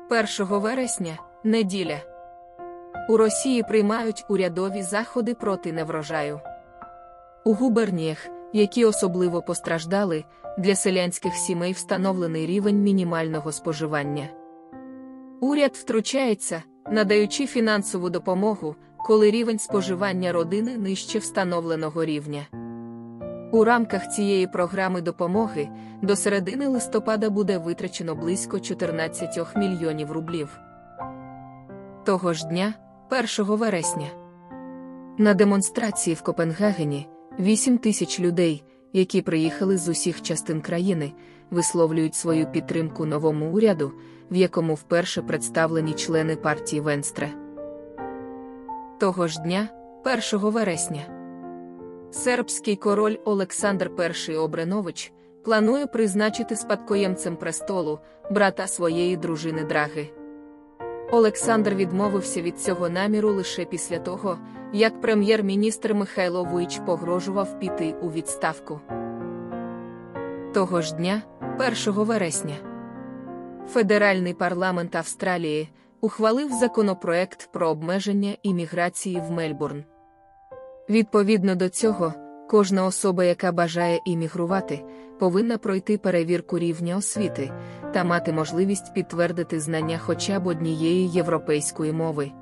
1 вересня – неділя. У Росії приймають урядові заходи проти неврожаю. У губерніях, які особливо постраждали, для селянських сімей встановлений рівень мінімального споживання. Уряд втручається, надаючи фінансову допомогу, коли рівень споживання родини нижче встановленого рівня. У рамках цієї програми допомоги до середини листопада буде витрачено близько 14 мільйонів рублів. Того ж дня, 1 вересня, на демонстрації в Копенгагені 8 тисяч людей, які приїхали з усіх частин країни, висловлюють свою підтримку новому уряду, в якому вперше представлені члени партії Венстре. Того ж дня, 1 вересня, сербський король Олександр І Обренович планує призначити спадкоємцем престолу брата своєї дружини Драги. Олександр відмовився від цього наміру лише після того, як прем'єр-міністр Михайло Вуйч погрожував піти у відставку. Того ж дня, 1 вересня, Федеральний парламент Австралії ухвалив законопроект про обмеження імміграції в Мельбурн. Відповідно до цього, кожна особа, яка бажає іммігрувати, повинна пройти перевірку рівня освіти та мати можливість підтвердити знання хоча б однієї європейської мови.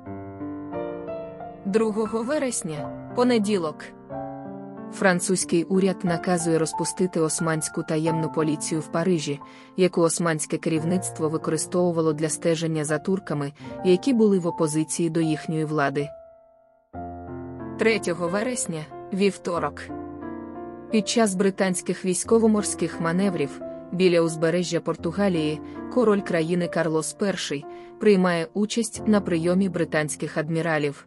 2 вересня – понеділок. Французький уряд наказує розпустити османську таємну поліцію в Парижі, яку османське керівництво використовувало для стеження за турками, які були в опозиції до їхньої влади. 3 вересня – вівторок. Під час британських військово-морських маневрів біля узбережжя Португалії король країни Карлос І приймає участь на прийомі британських адміралів.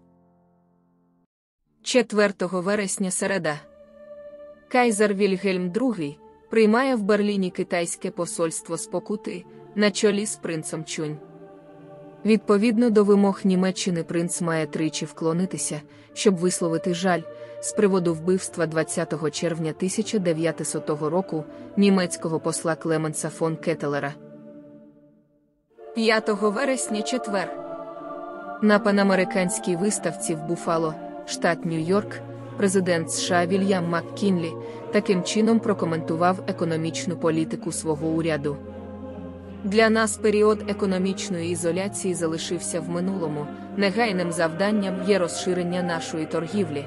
4 вересня – середа. Кайзер Вільгельм II приймає в Берліні китайське посольство спокути на чолі з принцем Чунь. Відповідно до вимог Німеччини принц має тричі вклонитися, щоб висловити жаль з приводу вбивства 20 червня 1900 року німецького посла Клеменса фон Кетелера. 5 вересня – четвер. На панамериканській виставці в Буфало, штат Нью-Йорк, президент США Вільям МакКінлі таким чином прокоментував економічну політику свого уряду. Для нас період економічної ізоляції залишився в минулому, негайним завданням є розширення нашої торгівлі.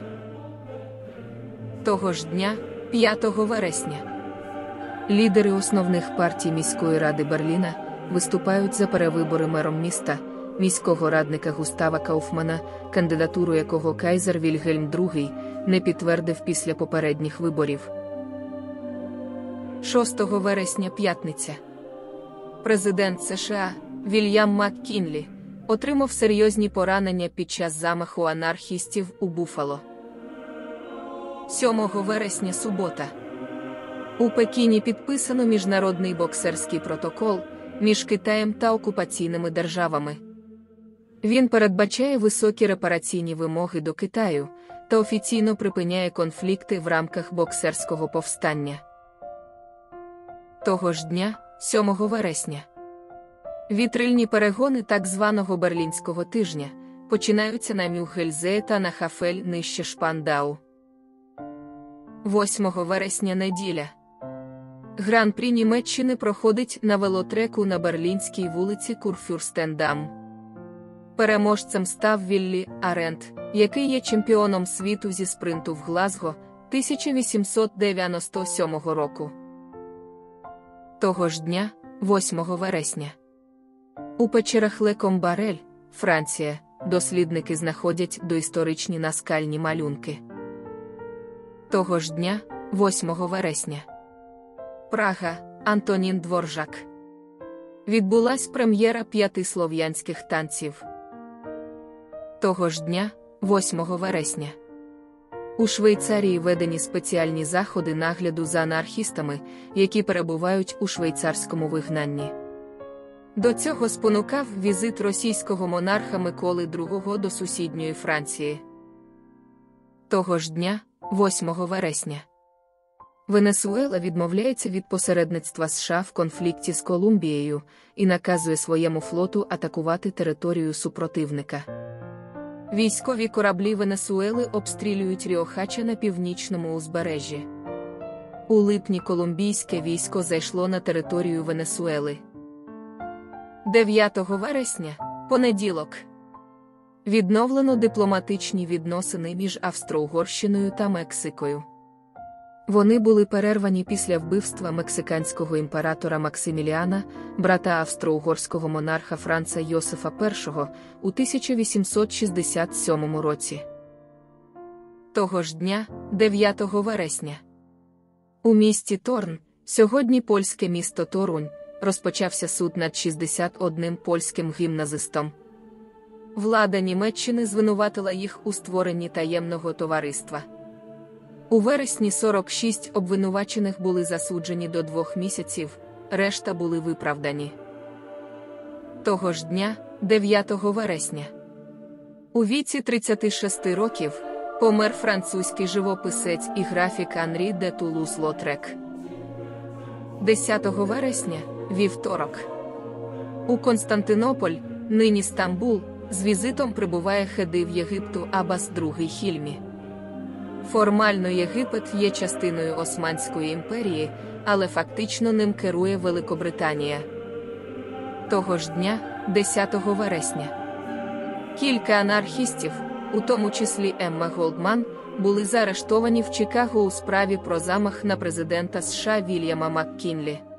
Того ж дня, 5 вересня, лідери основних партій міської ради Берліна виступають за перевибори мером міста, міського радника Густава Кауфмана, кандидатуру якого кайзер Вільгельм II не підтвердив після попередніх виборів. 6 вересня – п'ятниця. Президент США Вільям МакКінлі отримав серйозні поранення під час замаху анархістів у Буфало. 7 вересня – субота. У Пекіні підписано міжнародний боксерський протокол між Китаєм та окупаційними державами. Він передбачає високі репараційні вимоги до Китаю та офіційно припиняє конфлікти в рамках боксерського повстання. Того ж дня, 7 вересня, вітрильні перегони так званого Берлінського тижня починаються на Мюнхгельзее та на Хафель нижче Шпандау. 8 вересня – неділя. Гран-прі Німеччини проходить на велотреку на Берлінській вулиці Курфюрстендам. Переможцем став Віллі Арендт, який є чемпіоном світу зі спринту в Глазго 1897 року. Того ж дня, 8 вересня, у печерах Ле Комбарель, Франція, дослідники знаходять доісторичні наскальні малюнки. Того ж дня, 8 вересня, Прага, Антонін Дворжак. Відбулась прем'єра 5 слов'янських танців. Того ж дня, 8 вересня, у Швейцарії введені спеціальні заходи нагляду за анархістами, які перебувають у швейцарському вигнанні. До цього спонукав візит російського монарха Миколи II до сусідньої Франції. Того ж дня, 8 вересня, Венесуела відмовляється від посередництва США в конфлікті з Колумбією і наказує своєму флоту атакувати територію супротивника. Військові кораблі Венесуели обстрілюють Ріохача на північному узбережжі. У липні колумбійське військо зайшло на територію Венесуели. 9 вересня, понеділок. Відновлено дипломатичні відносини між Австро-Угорщиною та Мексикою. Вони були перервані після вбивства мексиканського імператора Максиміліана, брата австро-угорського монарха Франца Йосифа І, у 1867 році. Того ж дня, 9 вересня. У місті Торн, сьогодні польське місто Торунь, розпочався суд над 61 польським гімназистом. Влада Німеччини звинуватила їх у створенні таємного товариства. У вересні 46 обвинувачених були засуджені до 2 місяців, решта були виправдані. Того ж дня, 9 вересня. У віці 36 років помер французький живописець і графік Анрі де Тулуз-Лотрек. 10 вересня, вівторок. У Константинополь, нині Стамбул, з візитом прибуває хедив Єгипту Аббас II Хільмі. Формально Єгипет є частиною Османської імперії, але фактично ним керує Великобританія. Того ж дня, 10 вересня. Кілька анархістів, у тому числі Емма Голдман, були заарештовані в Чикаго у справі про замах на президента США Вільяма МакКінлі.